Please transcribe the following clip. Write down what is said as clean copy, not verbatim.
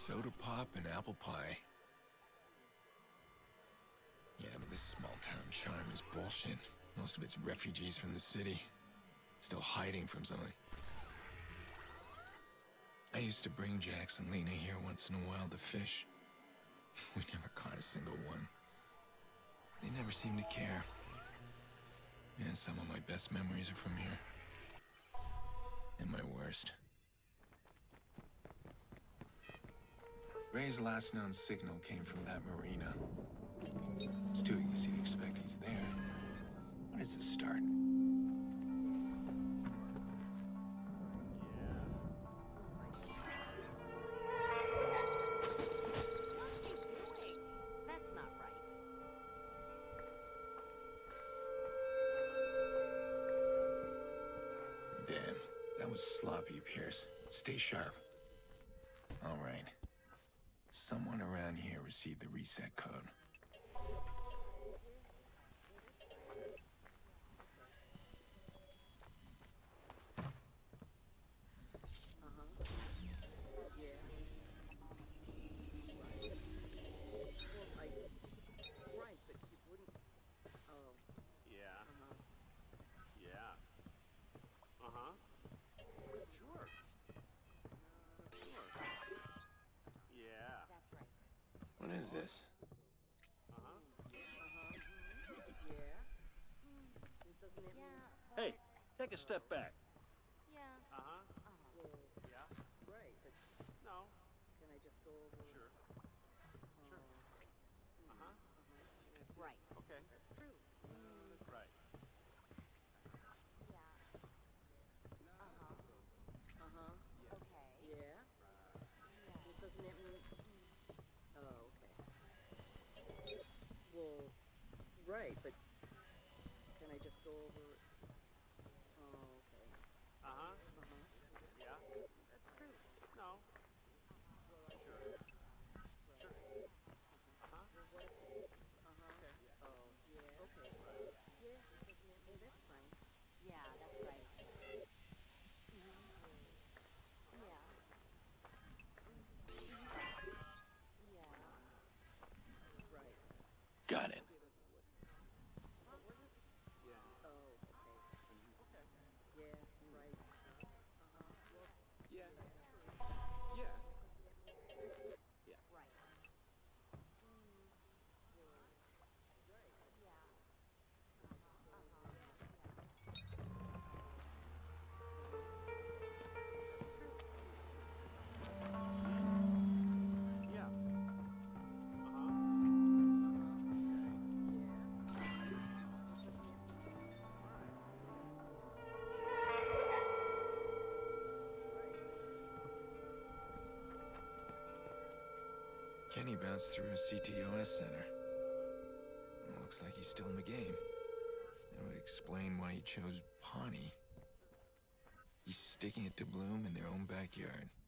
soda pop and apple pie. Yeah, but this small-town charm is bullshit. Most of it's refugees from the city, still hiding from something. I used to bring Jax and Lena here once in a while to fish. We never caught a single one. They never seemed to care. Yeah, some of my best memories are from here. And my worst. Ray's last known signal came from that marina. It's too easy to expect he's there. But it's a start. That's not right. Damn, that was sloppy, Pierce. Stay sharp. All right. Someone around here received the reset code. What is this? Hey, take a step back. Yeah. Yeah. Right, but no. Can I just go over? Sure. Sure. Right. Okay. That's true. Right. Yeah. Okay. Yeah. Well, doesn't it mean? Oh, okay. Well, right, but can I just go over? Oh, okay. Yeah. That's true. No. Sure. Sure. Okay. Oh, yeah. Okay. Yeah. Well, that's fine. Yeah, that's right. Yeah. Yeah. Right. Got it. Oh, okay. Yeah. Right. Well, Yeah. Yeah. Yeah. Right. Yeah. Kenny bounced through a CTOS center. Well, looks like he's still in the game. That would explain why he chose Pawnee. He's sticking it to Bloom in their own backyard.